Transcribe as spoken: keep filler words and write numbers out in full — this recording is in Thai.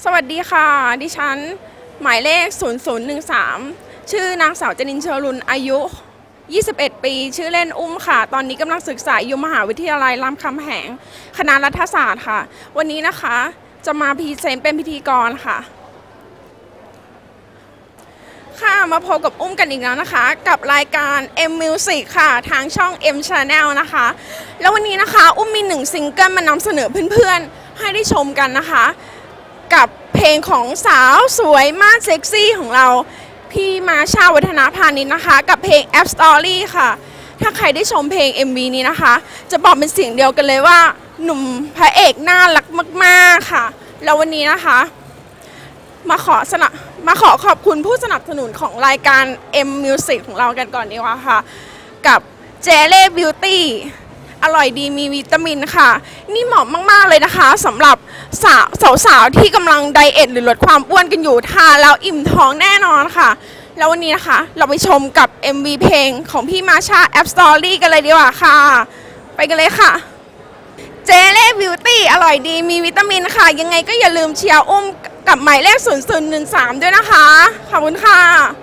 สวัสดีค่ะดิฉันหมายเลขศูนย์ ศูนย์ หนึ่ง สาม ชื่อนางสาวจนินเชอรุนอายุยี่สิบเอ็ดปีชื่อเล่นอุ้มค่ะตอนนี้กำลังศึกษาอยู่มหาวิทยาลัยรามคำแหงคณะรัฐศาสตร์ค่ะวันนี้นะคะจะมาพรีเซนต์เป็นพิธีกรค่ะค่ะมาพบกับอุ้มกันอีกแล้วนะคะกับรายการ M Music ค่ะทางช่อง M Channel นะคะแล้ววันนี้นะคะอุ้มมีหนึ่งซิงเกิลมานำเสนอเพื่อนๆให้ได้ชมกันนะคะกับเพลงของสาวสวยมากเซ็กซี่ของเราพี่มาชาวัฒนาพานิชนะคะกับเพลง App Story ค่ะถ้าใครได้ชมเพลง เอ็ม วี นี้นะคะจะบอกเป็นเสียงเดียวกันเลยว่าหนุ่มพระเอกน่ารักมากๆค่ะแล้ววันนี้นะคะมาขอสนับมาขอขอบคุณผู้สนับสนุนของรายการ M Music ของเรากันก่อนดีกว่าค่ะกับ เจ เล่ Beauty อร่อยดีมีวิตามินค่ะนี่เหมาะมากๆเลยนะคะสำหรับสาวสาวๆที่กำลังไดเอทหรือลดความอ้วนกันอยู่ทานแล้วอิ่มท้องแน่นอนค่ะแล้ววันนี้นะคะเราไปชมกับ เอ็ม วี เพลงของพี่มาชา App Story กันเลยดีกว่าค่ะไปกันเลยค่ะ เจ เล่ Beauty อร่อยดีมีวิตามินค่ะยังไงก็อย่าลืมเชียร์อุ้มกับหมายเลขศูนย์ ศูนย์ หนึ่ง สามด้วยนะคะขอบคุณค่ะ